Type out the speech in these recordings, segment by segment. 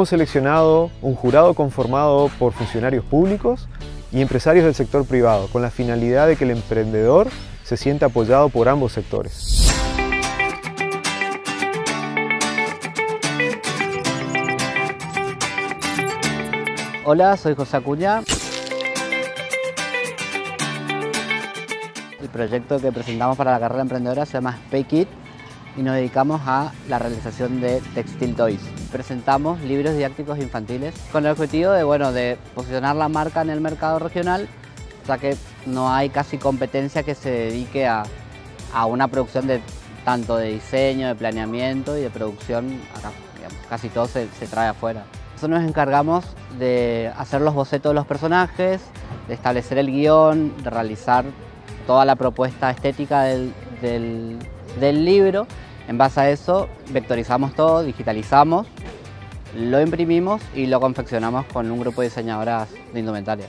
Hemos seleccionado un jurado conformado por funcionarios públicos y empresarios del sector privado, con la finalidad de que el emprendedor se sienta apoyado por ambos sectores. Hola, soy José Acuña. El proyecto que presentamos para la carrera emprendedora se llama Spake It y nos dedicamos a la realización de textile toys. Presentamos libros didácticos infantiles con el objetivo de posicionar la marca en el mercado regional, ya que no hay casi competencia que se dedique a una producción tanto de diseño, de planeamiento y de producción acá. Digamos, casi todo se trae afuera. Nosotros nos encargamos de hacer los bocetos de los personajes, de establecer el guión, de realizar toda la propuesta estética del libro. En base a eso, vectorizamos todo, digitalizamos, lo imprimimos y lo confeccionamos con un grupo de diseñadoras de indumentaria.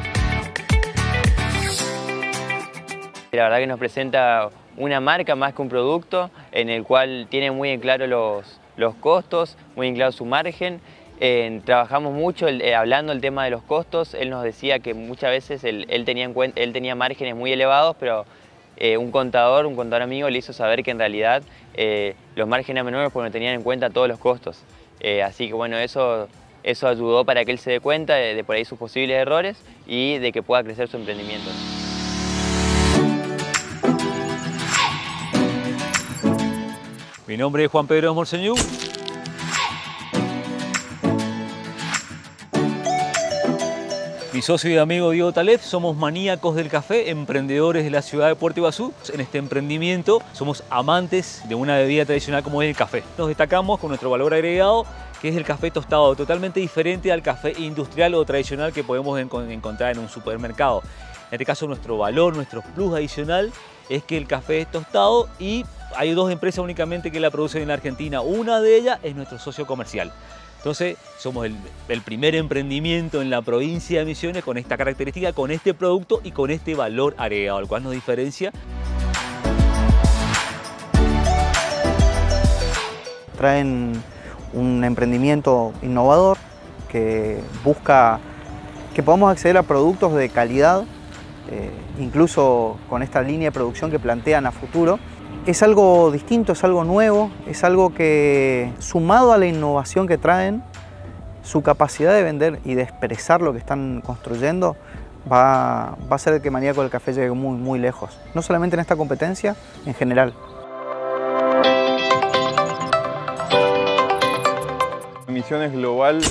La verdad que nos presenta una marca más que un producto, en el cual tiene muy en claro los costos, muy en claro su margen. Trabajamos mucho hablando del tema de los costos. Él nos decía que muchas veces él tenía márgenes muy elevados, pero un contador amigo le hizo saber que en realidad los márgenes eran menores porque no tenían en cuenta todos los costos. Así que bueno, eso ayudó para que él se dé cuenta de por ahí sus posibles errores y de que pueda crecer su emprendimiento. Mi nombre es Juan Pedro Morceñú. Mi socio y amigo Diego Taleb, somos maníacos del café, emprendedores de la ciudad de Puerto Iguazú. En este emprendimiento somos amantes de una bebida tradicional como es el café. Nos destacamos con nuestro valor agregado, que es el café tostado, totalmente diferente al café industrial o tradicional que podemos encontrar en un supermercado. En este caso nuestro valor, nuestro plus adicional es que el café es tostado y hay dos empresas únicamente que la producen en la Argentina. Una de ellas es nuestro socio comercial. Entonces, somos el primer emprendimiento en la provincia de Misiones con esta característica, con este producto y con este valor agregado, el cual nos diferencia. Traen un emprendimiento innovador que busca que podamos acceder a productos de calidad, incluso con esta línea de producción que plantean a futuro. Es algo distinto, es algo nuevo, es algo que, sumado a la innovación que traen, su capacidad de vender y de expresar lo que están construyendo, va a hacer que Maníacos del Café llegue muy, muy lejos. No solamente en esta competencia, en general. Misiones Global.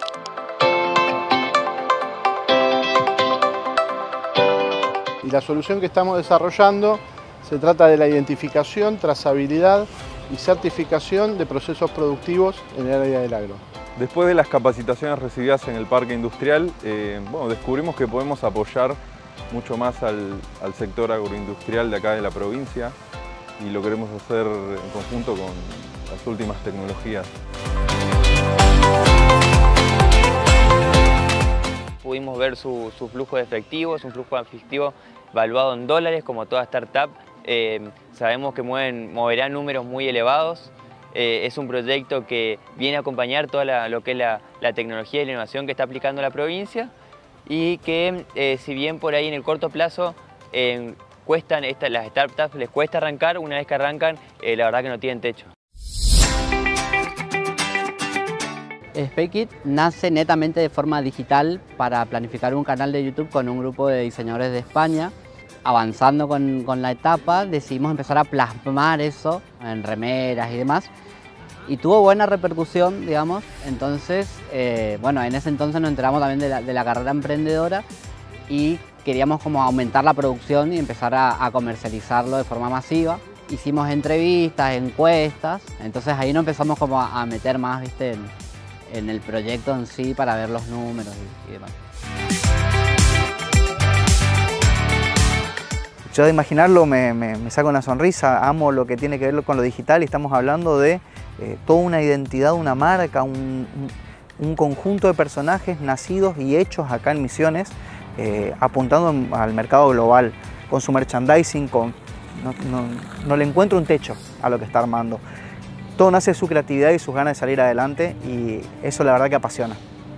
Y la solución que estamos desarrollando se trata de la identificación, trazabilidad y certificación de procesos productivos en el área del agro. Después de las capacitaciones recibidas en el parque industrial, descubrimos que podemos apoyar mucho más al sector agroindustrial de acá de la provincia y lo queremos hacer en conjunto con las últimas tecnologías. Pudimos ver su flujo de efectivo, es un flujo de efectivo valuado en dólares como toda startup. Sabemos que moverá números muy elevados. Es un proyecto que viene a acompañar toda lo que es la tecnología y la innovación que está aplicando la provincia y que si bien por ahí en el corto plazo las startups les cuesta arrancar, una vez que arrancan la verdad que no tienen techo. Spake It nace netamente de forma digital para planificar un canal de YouTube con un grupo de diseñadores de España. Avanzando con la etapa, decidimos empezar a plasmar eso en remeras y demás. Y tuvo buena repercusión, digamos. Entonces, en ese entonces nos enteramos también de la carrera emprendedora y queríamos como aumentar la producción y empezar a comercializarlo de forma masiva. Hicimos entrevistas, encuestas, entonces ahí nos empezamos como a meter más, ¿viste? En el proyecto en sí para ver los números y demás. Yo de imaginarlo me saco una sonrisa, amo lo que tiene que ver con lo digital y estamos hablando de toda una identidad, una marca, un conjunto de personajes nacidos y hechos acá en Misiones, apuntando al mercado global, con su merchandising, no le encuentro un techo a lo que está armando. todo nace de su creatividad y sus ganas de salir adelante, y eso la verdad que apasiona.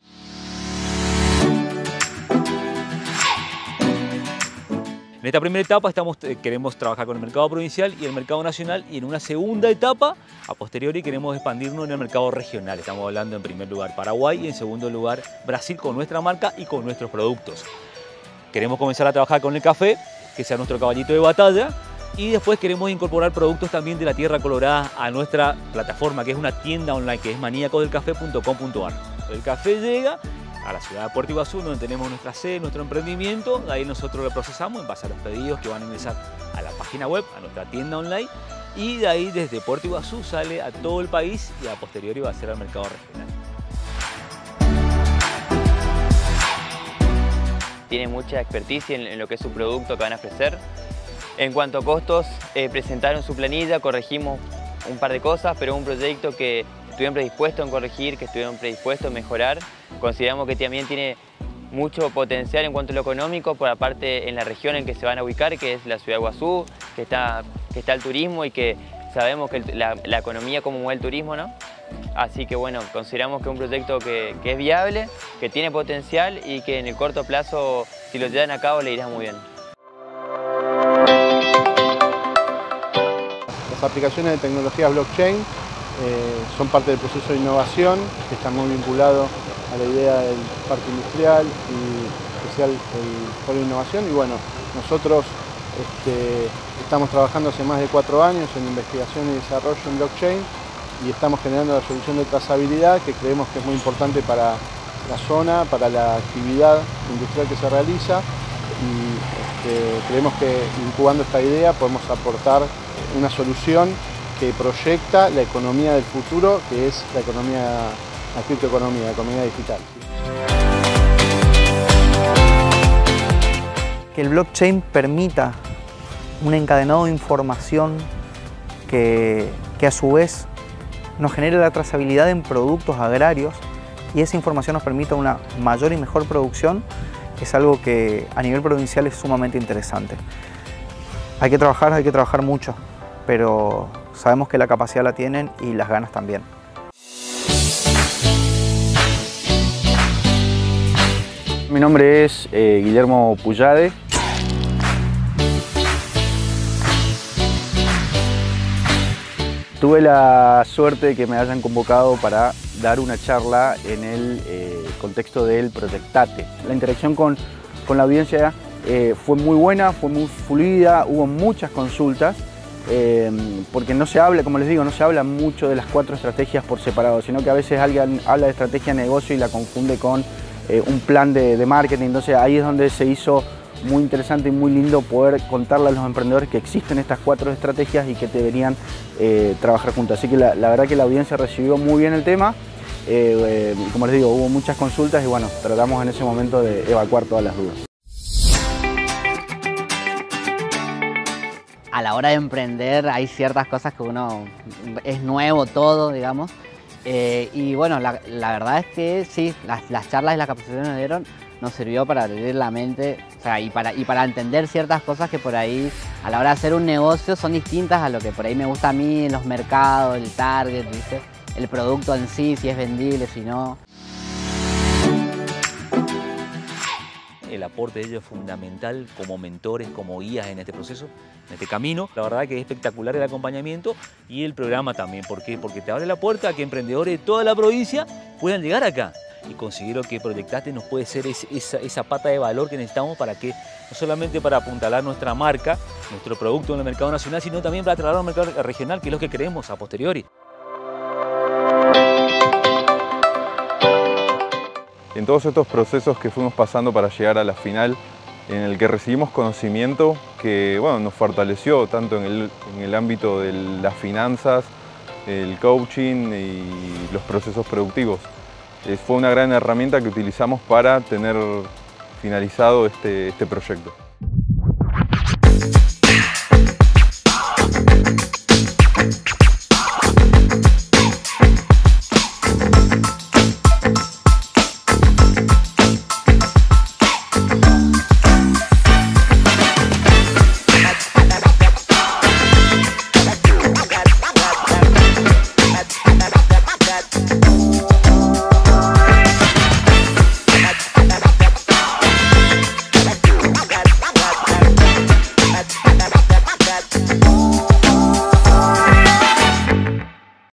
En esta primera etapa queremos trabajar con el mercado provincial y el mercado nacional, y en una segunda etapa, a posteriori, queremos expandirnos en el mercado regional. Estamos hablando en primer lugar Paraguay y en segundo lugar Brasil, con nuestra marca y con nuestros productos. Queremos comenzar a trabajar con el café, que sea nuestro caballito de batalla, y después queremos incorporar productos también de la Tierra Colorada a nuestra plataforma, que es una tienda online, que es maniacosdelcafé.com.ar. El café llega a la ciudad de Puerto Iguazú, donde tenemos nuestra sede, nuestro emprendimiento. De ahí nosotros lo procesamos en base a los pedidos que van a ingresar a la página web, a nuestra tienda online, y de ahí desde Puerto Iguazú sale a todo el país y a posteriori va a ser al mercado regional. Tiene mucha experticia en lo que es su producto que van a ofrecer. En cuanto a costos, presentaron su planilla, corregimos un par de cosas, pero un proyecto que estuvieron predispuestos en corregir, que estuvieron predispuestos en mejorar. Consideramos que también tiene mucho potencial en cuanto a lo económico, por aparte en la región en que se van a ubicar, que es la ciudad de Iguazú, que está el turismo y que sabemos que la economía cómo mueve el turismo, ¿no? Así que bueno, consideramos que es un proyecto que es viable, que tiene potencial y que en el corto plazo, si lo llevan a cabo, le irá muy bien. Las aplicaciones de tecnología blockchain son parte del proceso de innovación, que está muy vinculado a la idea del parque industrial y especial el polo de innovación. Y bueno, nosotros estamos trabajando hace más de 4 años en investigación y desarrollo en blockchain, y estamos generando la solución de trazabilidad, que creemos que es muy importante para la zona, para la actividad industrial que se realiza, y creemos que incubando esta idea podemos aportar una solución que proyecta la economía del futuro, que es la criptoeconomía, la economía digital. Que el blockchain permita un encadenado de información que a su vez nos genere la trazabilidad en productos agrarios, y esa información nos permita una mayor y mejor producción, es algo que a nivel provincial es sumamente interesante. Hay que trabajar mucho, pero sabemos que la capacidad la tienen y las ganas también. Mi nombre es Guillermo Puyade. Tuve la suerte de que me hayan convocado para dar una charla en el contexto del Proyectate. La interacción con la audiencia fue muy buena, fue muy fluida, hubo muchas consultas, porque no se habla, como les digo, no se habla mucho de las 4 estrategias por separado, sino que a veces alguien habla de estrategia de negocio y la confunde con un plan de marketing. Entonces ahí es donde se hizo muy interesante y muy lindo poder contarle a los emprendedores que existen estas 4 estrategias y que deberían trabajar juntos. Así que la verdad que la audiencia recibió muy bien el tema. Como les digo, hubo muchas consultas y bueno, tratamos en ese momento de evacuar todas las dudas. A la hora de emprender hay ciertas cosas que es nuevo todo, digamos. Y bueno, la verdad es que sí, las charlas y las capacitaciones que nos dieron nos sirvió para abrir la mente, o sea, y para entender ciertas cosas que por ahí a la hora de hacer un negocio son distintas a lo que por ahí me gusta a mí en los mercados, el target, ¿viste? El producto en sí, si es vendible, si no. El aporte de ellos es fundamental como mentores, como guías en este proceso, en este camino. La verdad que es espectacular el acompañamiento y el programa también. ¿Por qué? Porque te abre la puerta a que emprendedores de toda la provincia puedan llegar acá y considero que Proyectate nos puede ser esa pata de valor que necesitamos para que, no solamente para apuntalar nuestra marca, nuestro producto en el mercado nacional, sino también para trasladarlo al mercado regional, que es lo que queremos a posteriori. En todos estos procesos que fuimos pasando para llegar a la final, en el que recibimos conocimiento que bueno, nos fortaleció tanto en el ámbito de las finanzas, el coaching y los procesos productivos. Fue una gran herramienta que utilizamos para tener finalizado este proyecto.